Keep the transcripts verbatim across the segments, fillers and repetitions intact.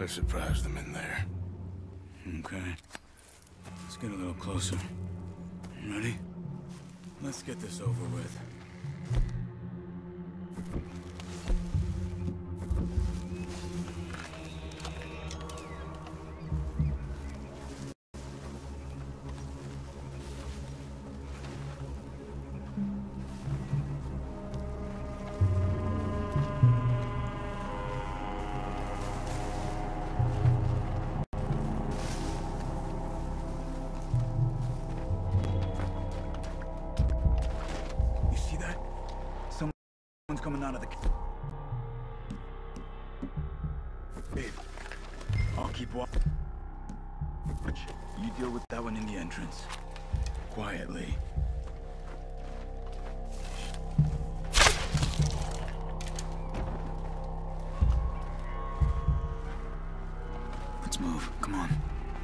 I surprised them in there. Okay. Let's get a little closer. Ready? Let's get this over with. Coming out of the cave. I'll keep watching. You deal with that one in the entrance. Quietly. Let's move. Come on.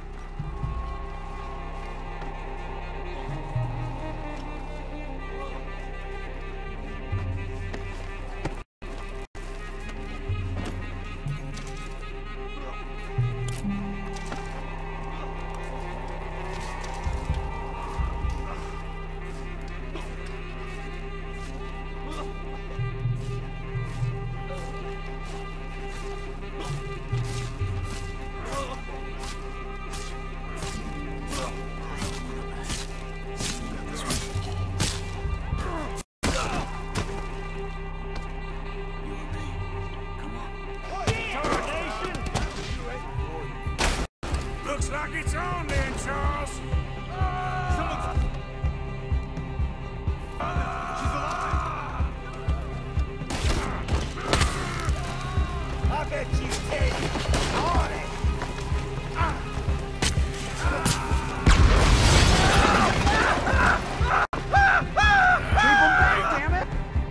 Like it's on then, Charles! She's alive! I bet you take on it! Keep him back, damn it!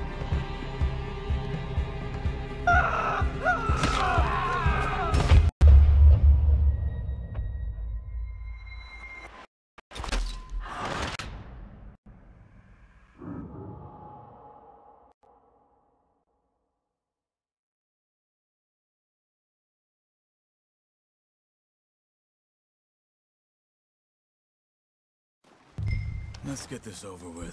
Let's get this over with.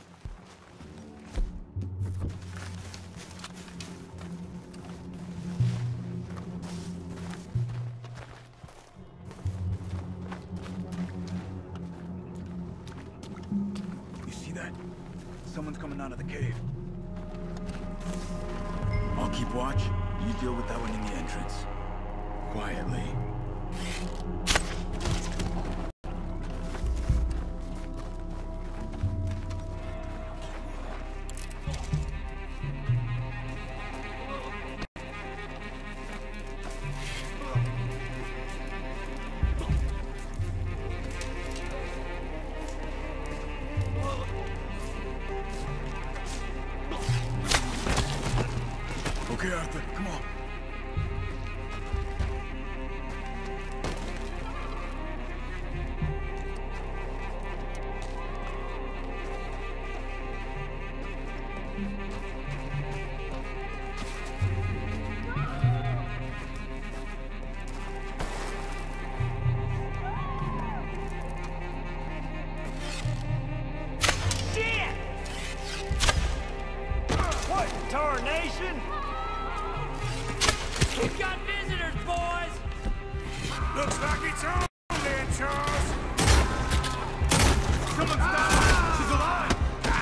You see that? Someone's coming out of the cave. I'll keep watch. You deal with that one in the entrance. Quietly. Okay, Arthur, come on. Shit! What in tarnation? We've got visitors, boys! Looks like it's on then, Charles! Someone's down! She's alive!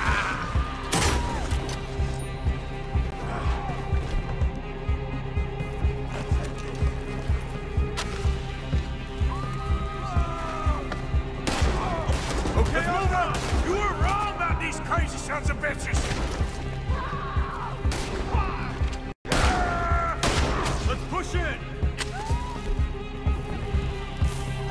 Okay, hold on! You were wrong about these crazy sons of bitches! Let's push in!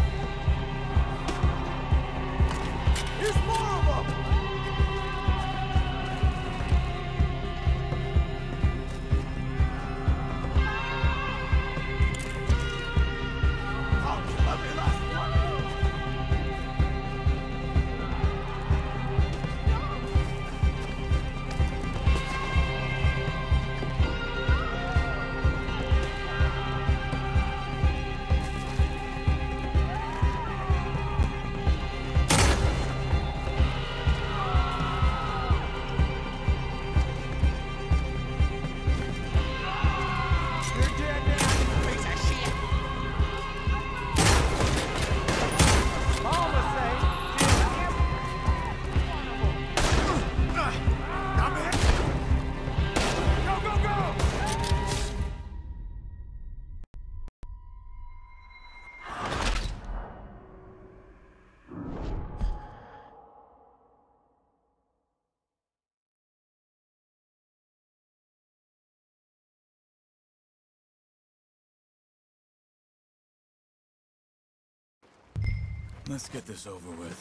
Let's get this over with.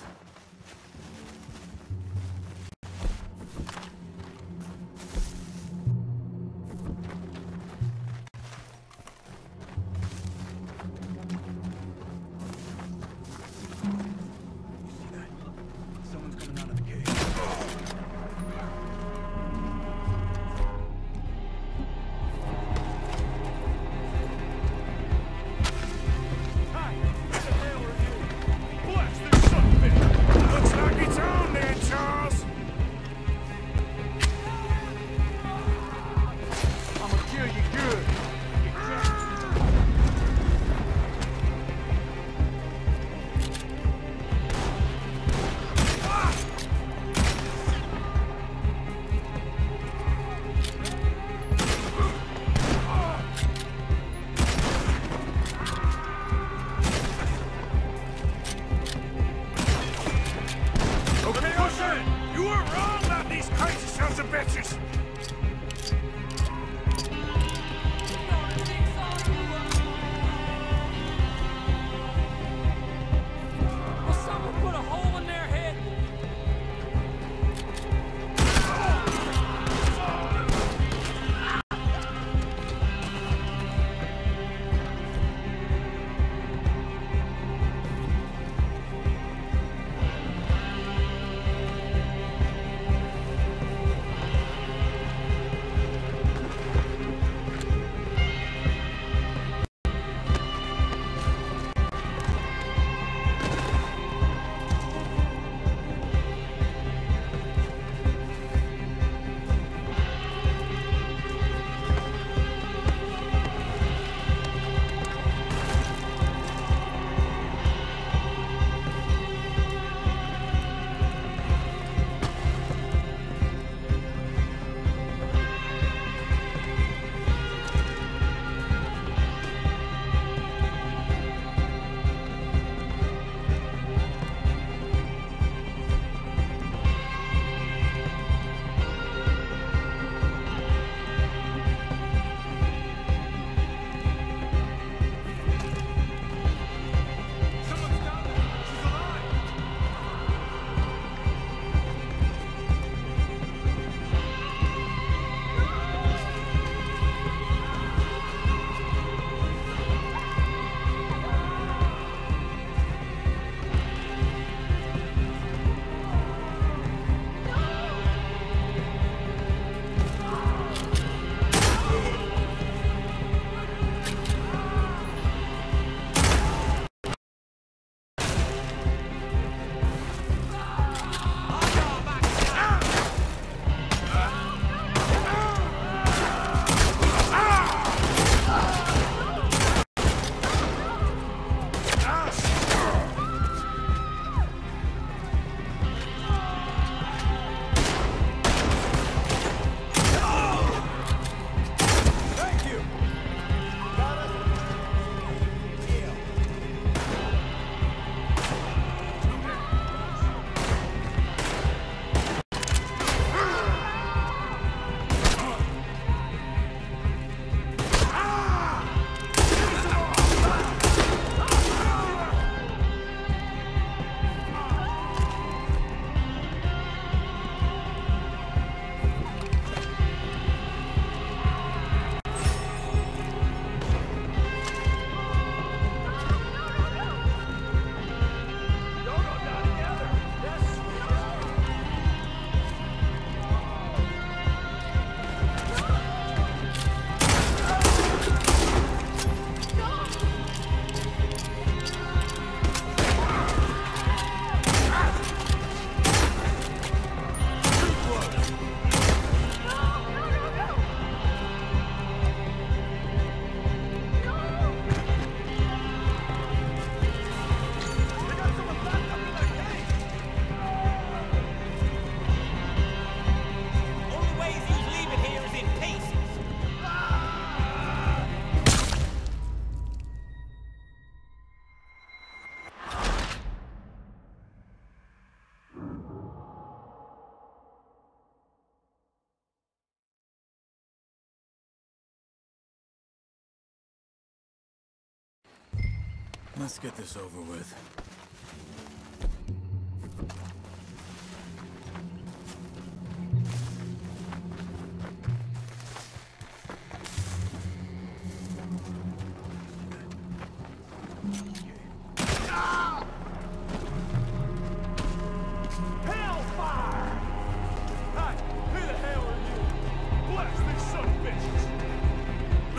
Let's get this over with.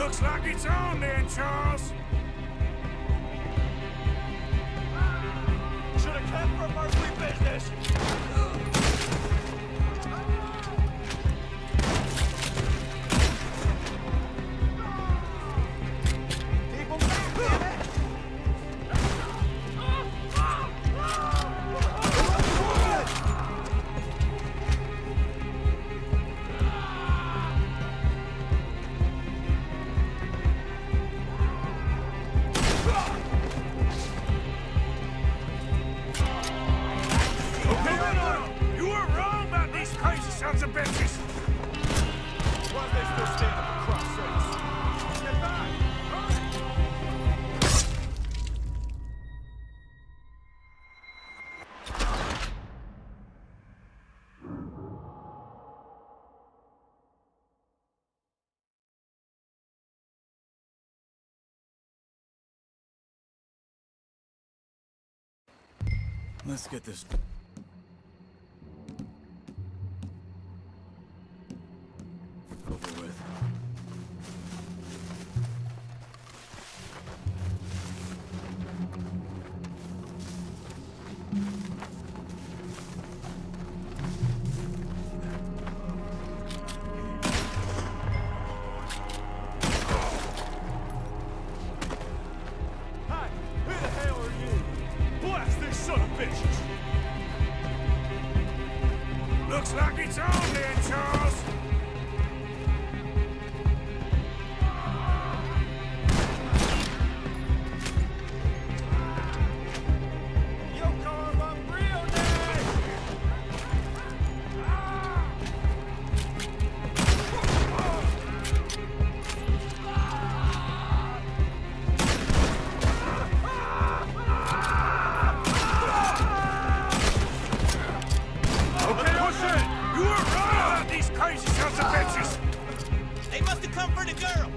Looks like it's on then, Charles. Should have kept from earthly business. Keep 'em back, damn it! Sons of bitches! Why are they still standing for Christ's sakes? Get back! Let's get this over with. Hi! Who the hell are you? Blast this son of bitches! Looks like it's on then, Charles. They must have come for the girl!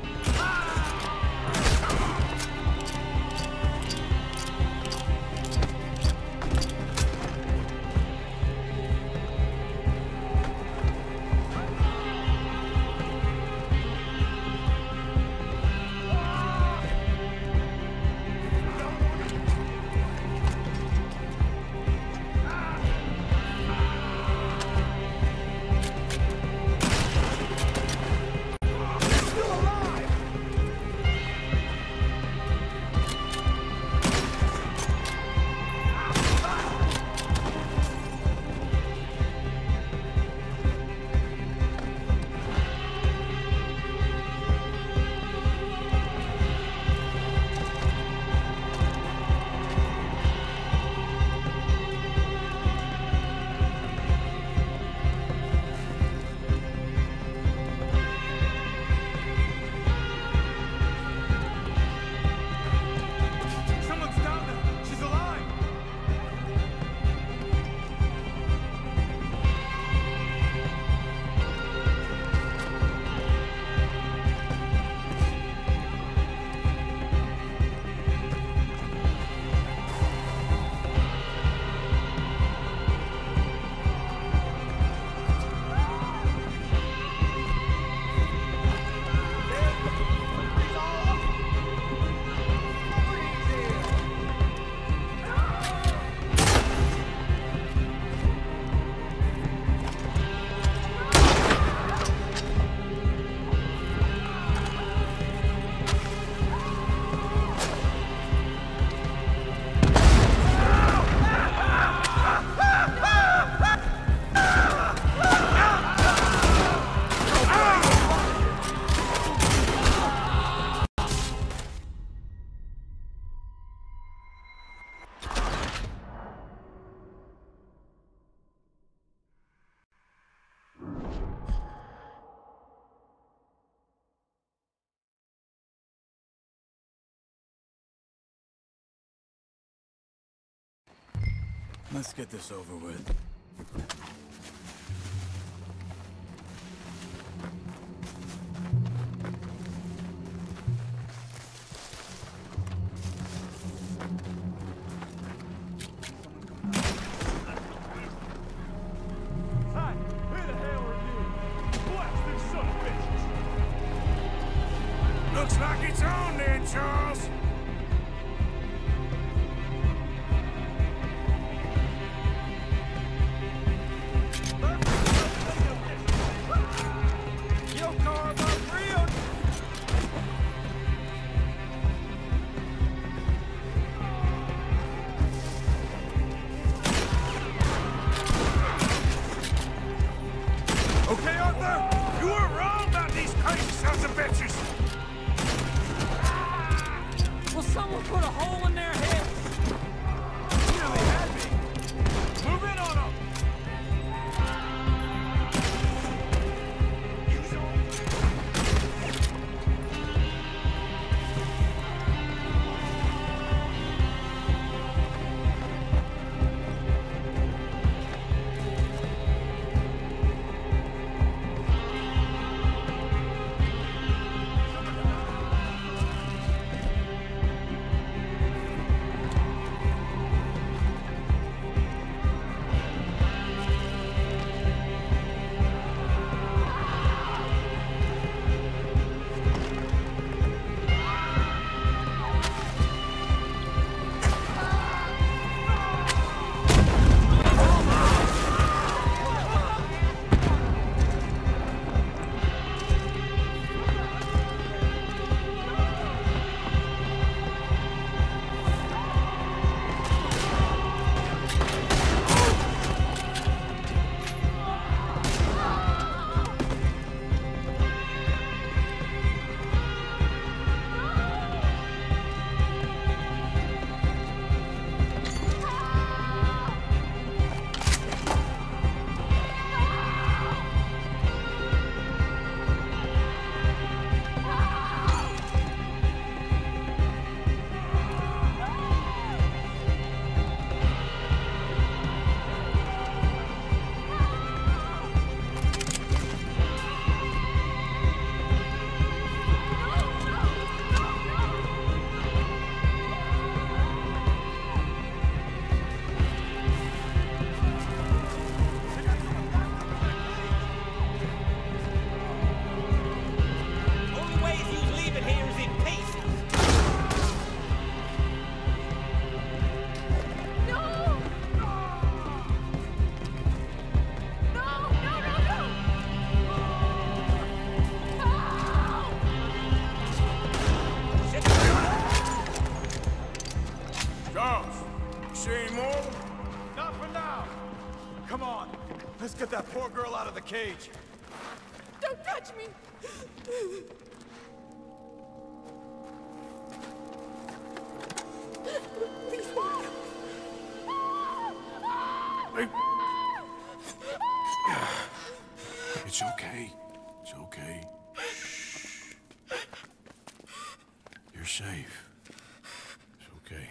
Let's get this over with. Hi! Who the hell are you? Blast this son of bitches! Looks like it's on then, Charles. Okay, Arthur? You were wrong about these crazy sons of bitches! Will someone put a hole in their head? Nearly had me! Move in on them! Let's get that poor girl out of the cage. Don't touch me! Please. It's okay. It's okay. You're safe. It's okay.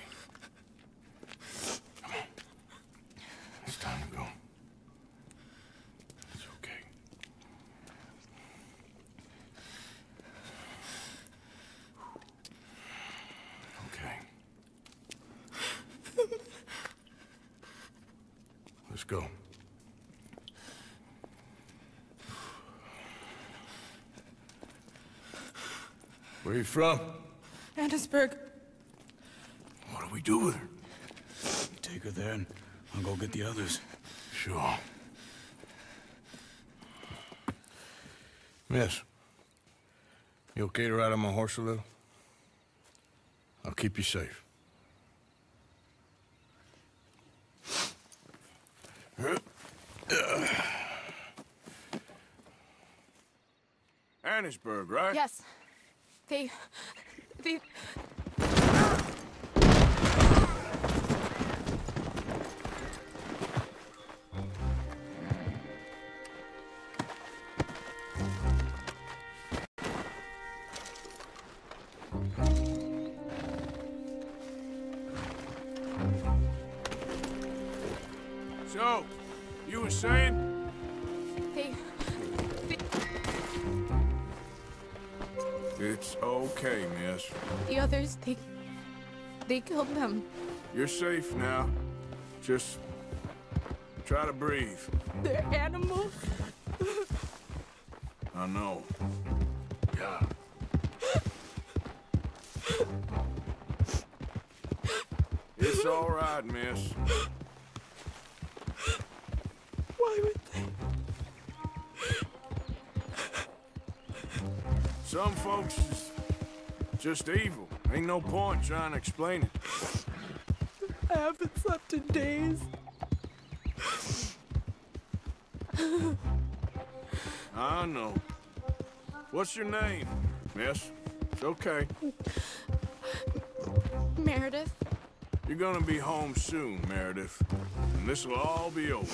Come on. It's time to go. It's okay. Okay. Let's go. Where are you from? Annesburg. What do we do with her? Take her there and I'll go get the others. Sure. Miss, you okay to ride on my horse a little? I'll keep you safe. Annesburg, right? Yes. They... they... So, you were saying? They... they... It's okay, miss. The others, they... they killed them. You're safe now. Just try to breathe. They're animals. I know. Yeah. It's all right, miss. Why would they? Some folks is just evil. Ain't no point trying to explain it. I haven't slept in days. I know. What's your name, miss? It's okay. Meredith. You're gonna be home soon, Meredith. And this'll all be over.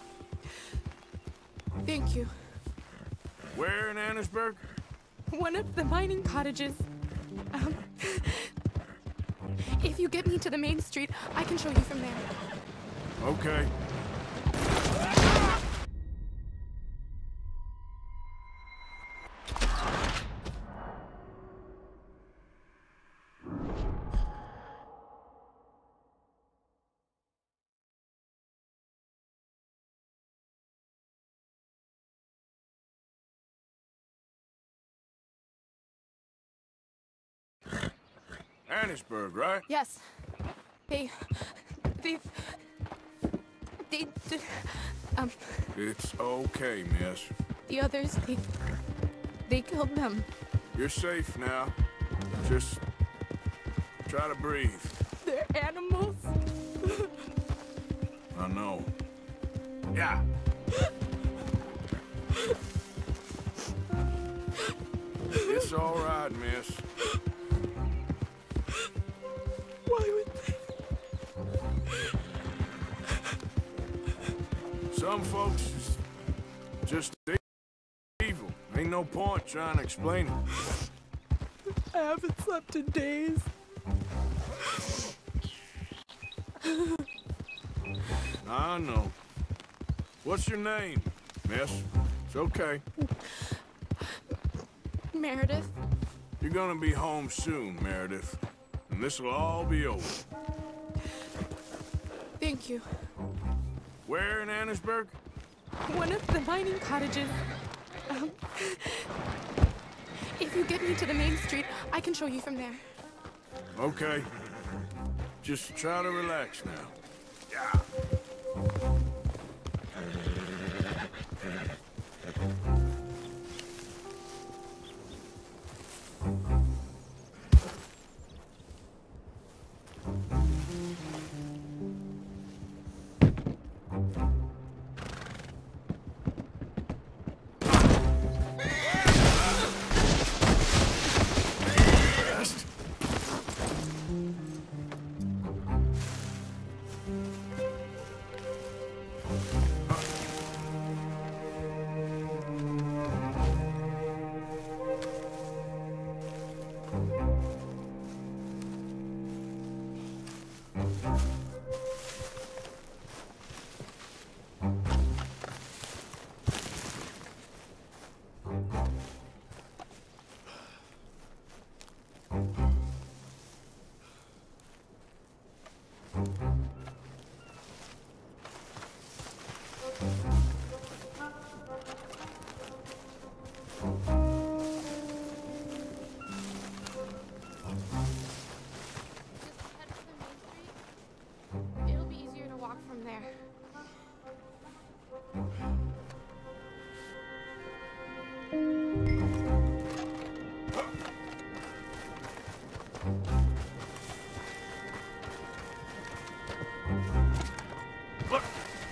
Thank you. Where in Annesburg? One of the mining cottages. Um, if you get me to the main street, I can show you from there. Okay. Annesburg, right? Yes. They... They... They... d- Um... It's okay, miss. The others, they... They killed them. You're safe now. Just try to breathe. They're animals. I know. Yeah. It's all right, miss. Why would they? Some folks is just evil. Ain't no point trying to explain it. I haven't slept in days. I know. What's your name, miss? It's okay. Meredith. You're gonna be home soon, Meredith. And this'll all be over. Thank you. Where in Annesburg? One of the mining cottages. Um, if you get me to the main street, I can show you from there. Okay. Just try to relax now. Yeah. It'll be easier to walk from there. Look.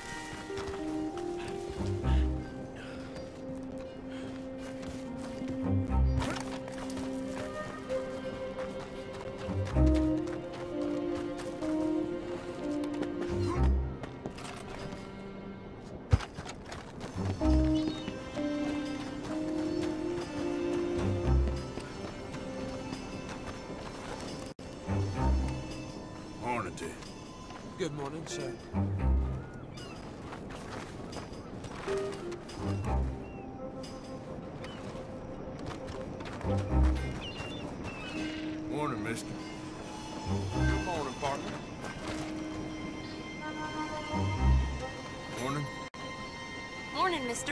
Hornady. Good morning, sir. Morning, mister. Good morning, partner. Morning. Morning, mister.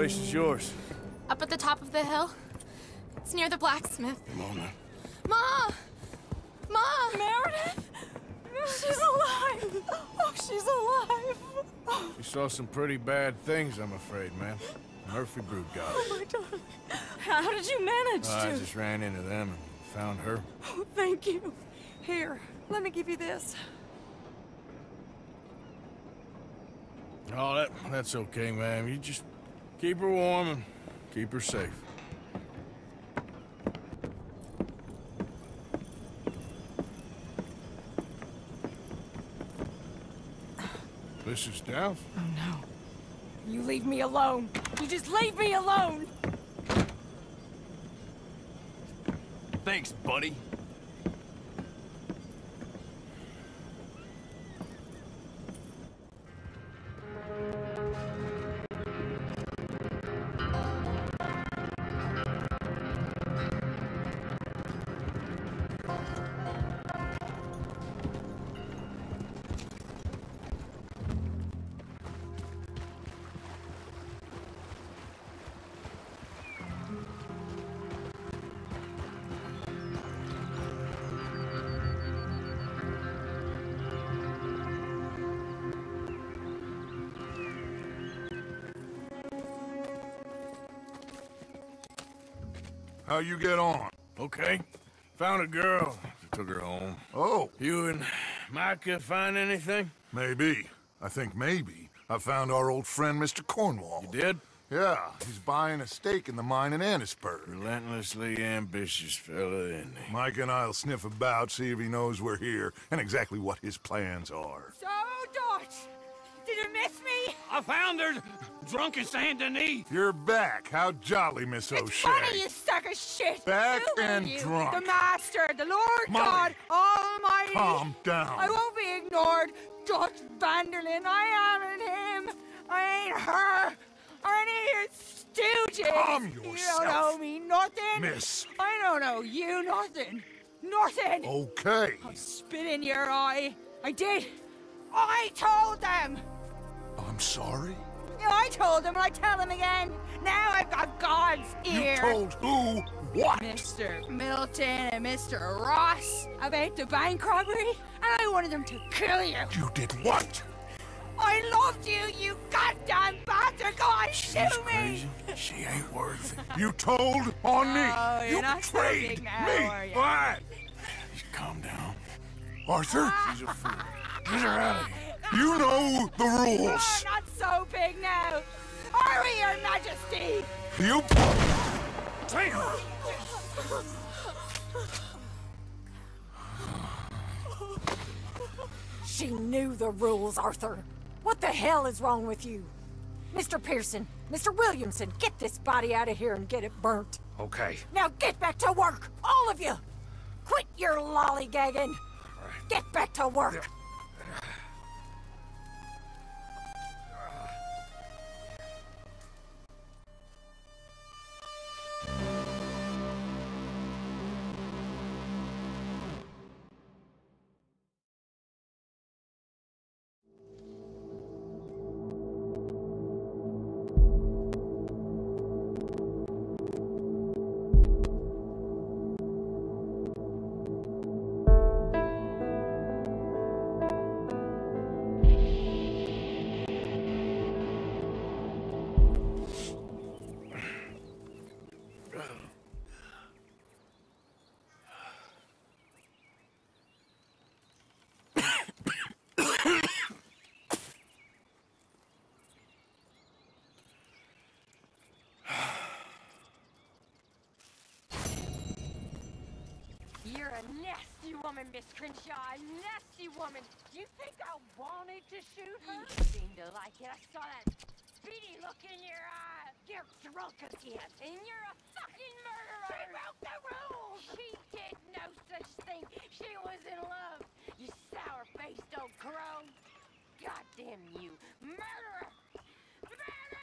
place is yours? Up at the top of the hill. It's near the blacksmith. Come on now. Ma! Ma! Meredith! She's alive! Oh, she's alive! She saw some pretty bad things, I'm afraid, man. Murphy brood got her. Oh, my darling. How did you manage I to? just ran into them and found her. Oh, thank you. Here, let me give you this. Oh, that, that's okay, ma'am. You just keep her warm and keep her safe. Missus Downs? Oh, no. You leave me alone. You just leave me alone. Thanks, buddy. How you get on? Okay. Found a girl. Took her home. Oh, You and Micah find anything? maybe. I think maybe. I found our old friend, Mister Cornwall. You did? Yeah, he's buying a stake in the mine in Annisburg. Relentlessly ambitious fella, isn't he? Mike and I'll sniff about, see if he knows we're here, and exactly what his plans are. So, Dutch, did you miss me? I found her, drunk in Saint Denis. You're back. How jolly, Miss It's O'Shea. funny, you sack of shit. Back Who are and you? drunk. The Master, the Lord Molly. God Almighty. Calm down. I won't be ignored. Dutch Vanderlyn, I am in him. I ain't her. Or any of your stooges. Calm You don't yourself. know me nothing. Miss. I don't know you nothing. Nothing. Okay. I'll spit in your eye. I did. I told them. I'm sorry? Yeah, I told them and I tell them again. Now I've got God's ear. You told who what? Mister Milton and Mister Ross about the bank robbery, and I wanted them to kill you. You did what? I loved you, you goddamn bastard! Go on, shoot me! Crazy. She ain't worth it. You told on me. Oh, you're you not so betrayed big now, me. are you? What? Just calm down. Arthur, She's a fool. Get her out of here. you know the Oh, rules. not so big now! Are we, Your Majesty? You... She knew the rules, Arthur. What the hell is wrong with you? Mister Pearson, Mister Williamson, get this body out of here and get it burnt. Okay. Now get back to work, all of you! Quit your lollygagging! Get back to work! You're a nasty woman, Miss Crenshaw. A nasty woman. You think I wanted to shoot her? You seem to like it. I saw that beady look in your eye. You're drunk again. And you're a fucking murderer. She broke the rules. She did no such thing. She was in love. You sour-faced old crow. Goddamn you. Murderer. Murderer!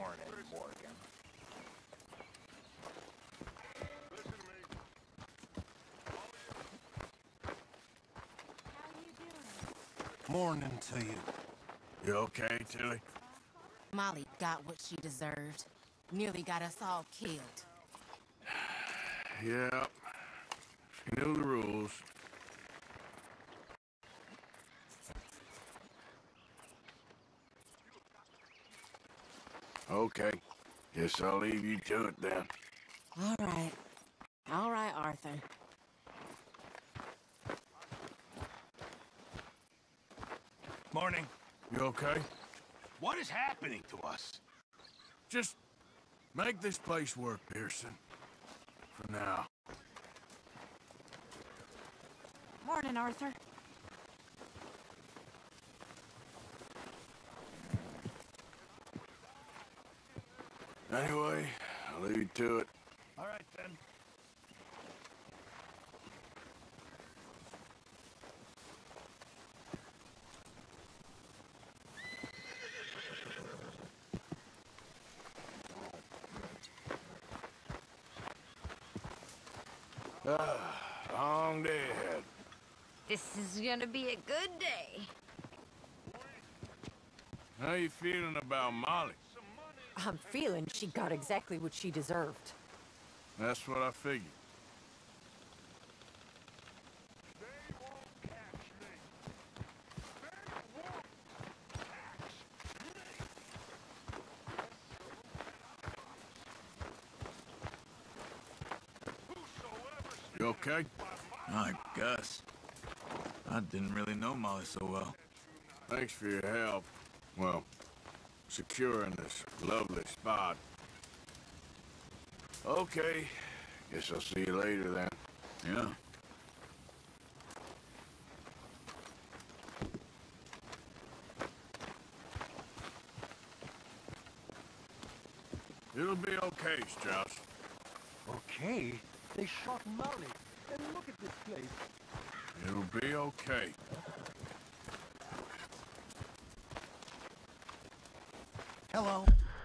Morning, Morgan. Morning to you. You okay, Tilly? Molly got what she deserved. Nearly got us all killed. Yeah. She knew the rules. Okay. Guess I'll leave you to it then. All right. All right, Arthur. Morning. You okay? What is happening to us? Just make this place work, Pearson. For now. Morning, Arthur. Anyway, I'll leave you to it. All right, then. Ah, long day ahead. This is gonna be a good day. How you feeling about Molly? I'm feeling she got exactly what she deserved. That's what I figured. You okay? I guess. I didn't really know Molly so well. Thanks for your help. Well, securing this lovely spot. Okay. Guess I'll see you later then. Yeah. It'll be okay, Strauss. Okay? They shot Molly. And look at this place. It'll be okay. Hello.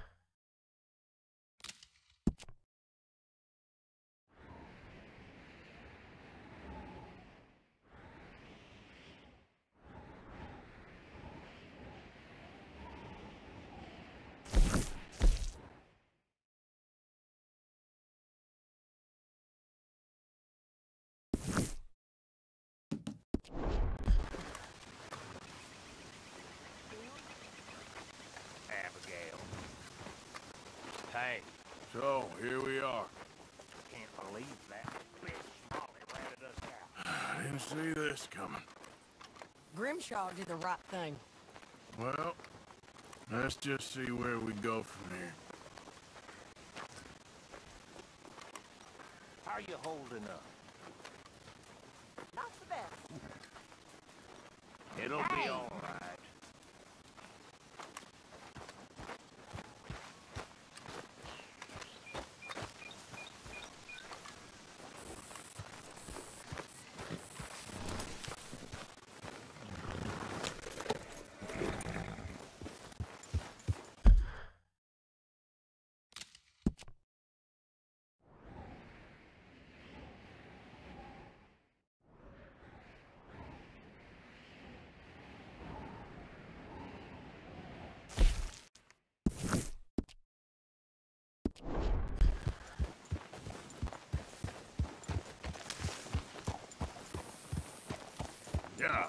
Hey. So, here we are. Can't believe that bitch Molly ratted us out. I didn't see this coming. Grimshaw did the right thing. Well, let's just see where we go from here. How you holding up? Not the best. It'll Hey. be all right. Yeah.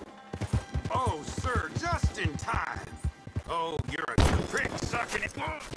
Oh, sir, just in time. Oh, you're a prick sucking it.